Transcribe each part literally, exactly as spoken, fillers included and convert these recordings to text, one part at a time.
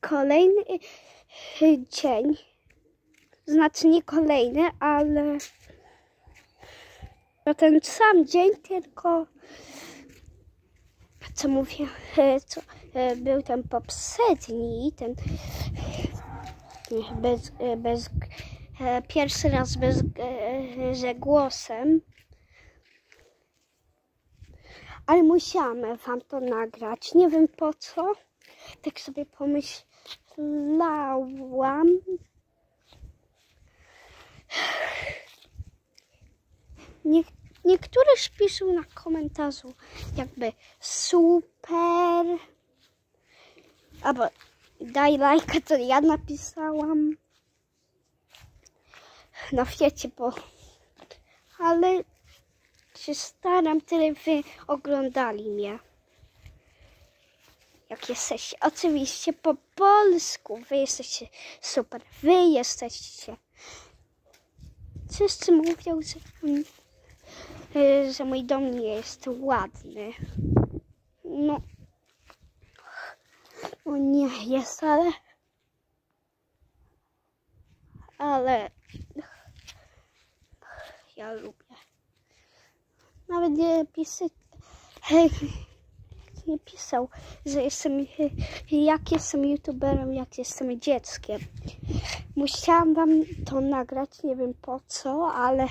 kolejny dzień. Znaczy nie kolejny, ale na ten sam dzień, tylko co mówię, co, był ten poprzedni, ten bez, bez, pierwszy raz bez że głosem, ale musiałam wam to nagrać, nie wiem po co, tak sobie pomyślałam. Nie, niektórzy piszą na komentarzu jakby super, albo daj lajka, to ja napisałam. No wiecie, bo ale się staram, tyle wy oglądali mnie. Jak jesteście, oczywiście po polsku, wy jesteście super, wy jesteście. Wszyscy mówią, że, że mój dom nie jest ładny. No, no nie jest, ale ale ja lubię. Nawet nie pisał, nie pisał, że jestem, jak jestem youtuberem, jak jestem dzieckiem. Musiałam wam to nagrać, nie wiem po co, ale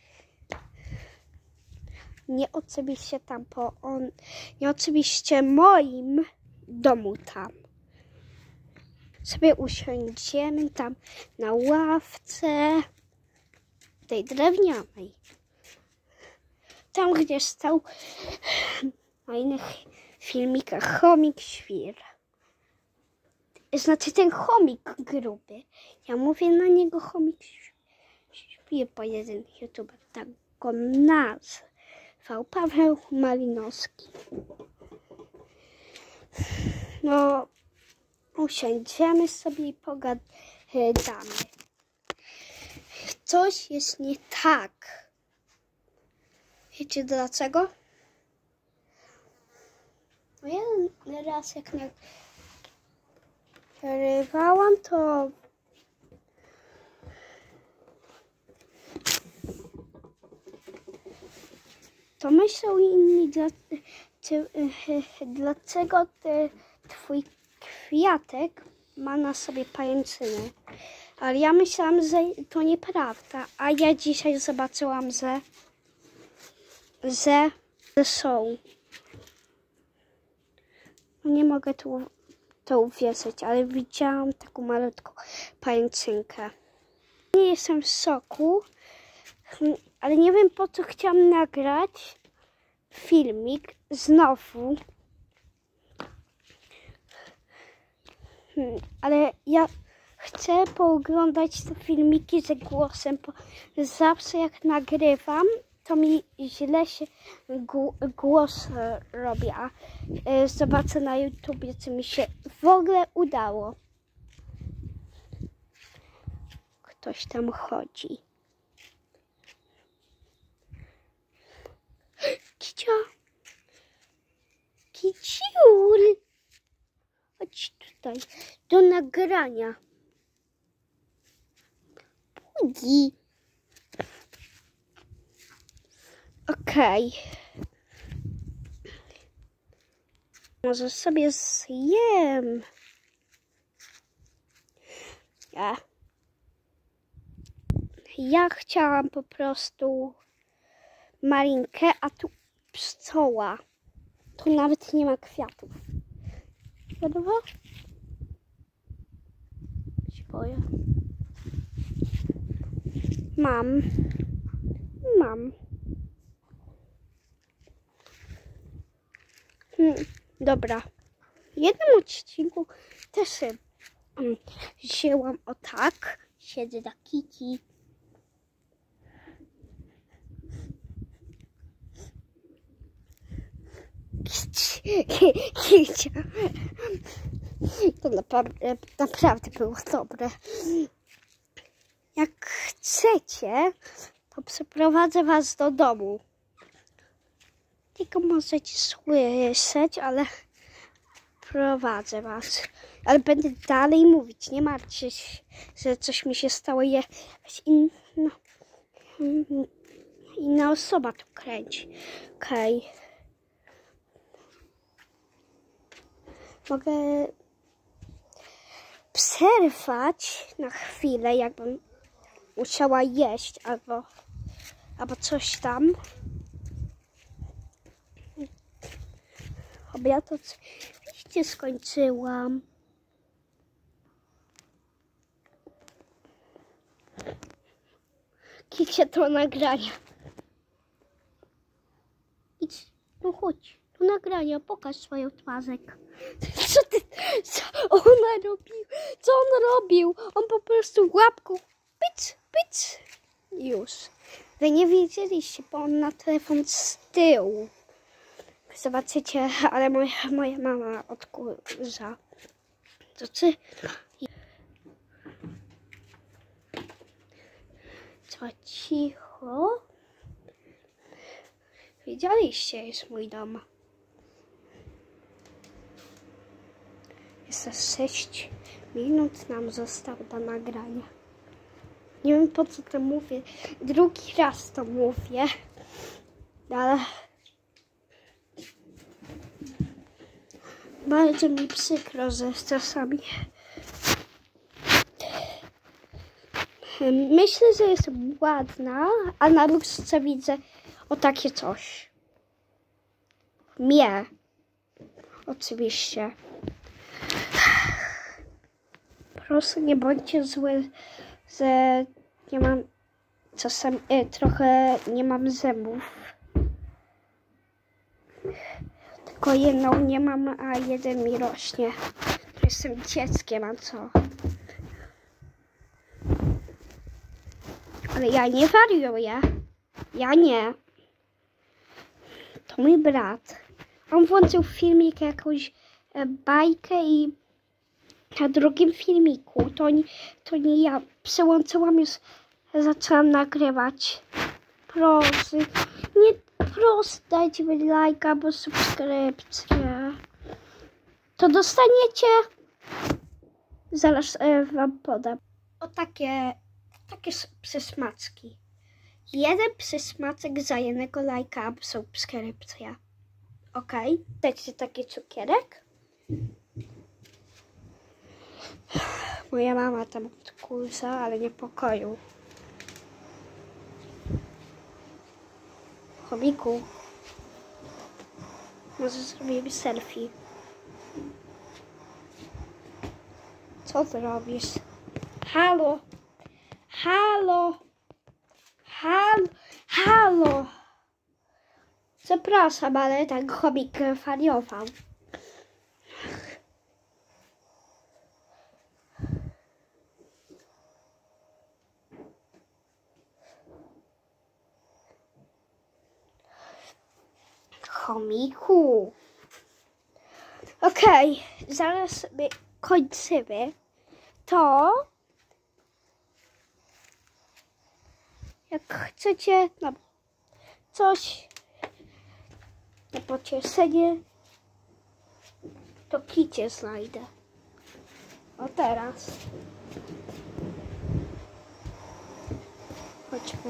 nie oczywiście tam po on, nie oczywiście moim domu tam. Sobie usiądziemy tam na ławce tej drewnianej. Tam, gdzie stał na innych filmikach chomik świr. Znaczy ten chomik gruby. Ja mówię na niego chomik świr, bo jeden youtuber tak go nazwał. Paweł Malinowski. No, usiądziemy sobie i pogadamy. Coś jest nie tak. Wiecie dlaczego? No jeden raz jak nagrywałam, to to myślał inni, dla, czy, dlaczego ty, twój kwiatek ma na sobie pajęczynę. Ale ja myślałam, że to nieprawda, a ja dzisiaj zobaczyłam, że że, że są. Nie mogę tu to uwierzyć, ale widziałam taką malutką pajęczynkę. Nie jestem w szoku, ale nie wiem po co chciałam nagrać filmik znowu. Ale ja chcę pooglądać te filmiki ze głosem, bo zawsze jak nagrywam, to mi źle się głos robi, a zobaczę na YouTubie, co mi się w ogóle udało. Ktoś tam chodzi. Kicia! Kiciul! Chodź tutaj, do nagrania. Budzi. Okej. Okay. Może sobie zjem. Ja. Ja chciałam po prostu malinkę, a tu pszczoła. Tu nawet nie ma kwiatów. Wiadomo? Się boję. Mam. Mam. Hmm, dobra. W jednym odcinku też um, wzięłam o tak. Siedzę na kici. Kicia. To naprawdę, naprawdę było dobre. Jak chcecie, to przeprowadzę was do domu. Tylko możecie słyszeć, ale prowadzę was. ale będę dalej mówić. Nie martwcie się, że coś mi się stało. Jakaś inna, inna osoba tu kręci. Okej. Okay. Mogę przerwać na chwilę, jakbym musiała jeść albo, albo coś tam. Obiad oczywiście skończyłam. Kicie to nagrania. Idź, no chodź, tu nagrania, pokaż swoją twarzek. Co ty, co ona robił? Co on robił? On po prostu łapką pyc, pyc. Już. Wy nie wiedzieliście, bo on na telefon z tyłu. Zobaczycie, ale moja, moja mama odkurza. To ty? Co, cicho? Widzieliście, jest mój dom. Jeszcze sześć minut nam zostało do nagrania. Nie wiem, po co to mówię. Drugi raz to mówię. Ale bardzo mi przykro, że czasami myślę, że jest ładna, a na lustrze widzę o takie coś. Mnie. Oczywiście. Proszę, nie bądźcie zły, że nie mam czasami e, trochę nie mam zębów. Tylko jedną nie mam, a jeden mi rośnie. Jestem dzieckiem, a co? Ale ja nie wariuję. Ja nie. To mój brat. On włączył filmik, jakąś e, bajkę i na drugim filmiku, to nie, to nie ja przełączyłam, już zaczęłam nagrywać. Proszę, nie, proszę dajcie mi lajka albo subskrypcję. To dostaniecie, zaraz e, wam podam. O takie, takie przysmaczki. Jeden przysmaczek za jednego lajka albo subskrypcja. Ok? Dajcie taki cukierek. Moja mama tam odkurza, ale niepokoju. Chomiku, może zrobimy selfie. Co ty robisz? Halo! Halo! Halo! Halo! Przepraszam, ale tak chomik fariował. Chomiku. Okej, okay, zaraz my kończymy. To jak chcecie no, coś na pocieszenie, to kicie znajdę. O teraz. Chodźmy.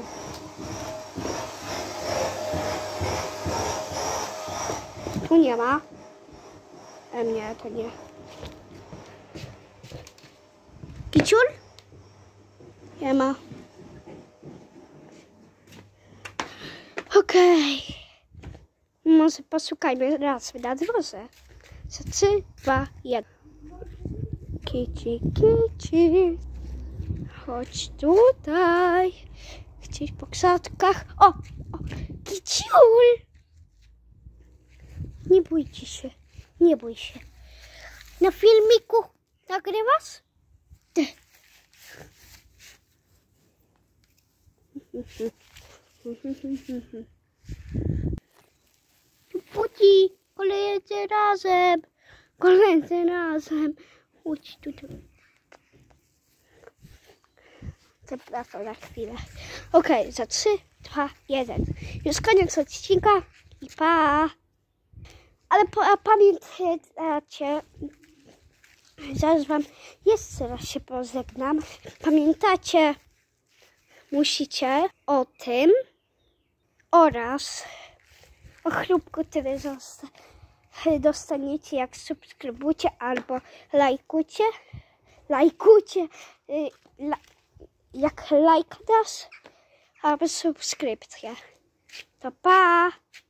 Tu nie ma. E, nie, to nie. Kiciul? Nie ma. Okej. Okay. Może poszukajmy raz na drodze. Za trzy, dwa, jeden. Kici, kici. Chodź tutaj. Gdzieś po krzaczkach. O! O! Kiciul! Nie bójcie się. Nie bój się. Na filmiku nagrywasz? Ty. Budzi, kolejny razem. Kolejny razem. Chodź tutaj. Zapraszam na chwilę. Okej, okay, za trzy, dwa, jeden. Już koniec odcinka i pa! Ale pamiętajcie, Zaraz wam jeszcze raz się pożegnam. Pamiętacie, musicie o tym oraz o chrupku, który dostaniecie, jak subskrybujcie albo lajkujcie. Lajkujcie, jak lajk dasz, albo subskrypcję. To pa!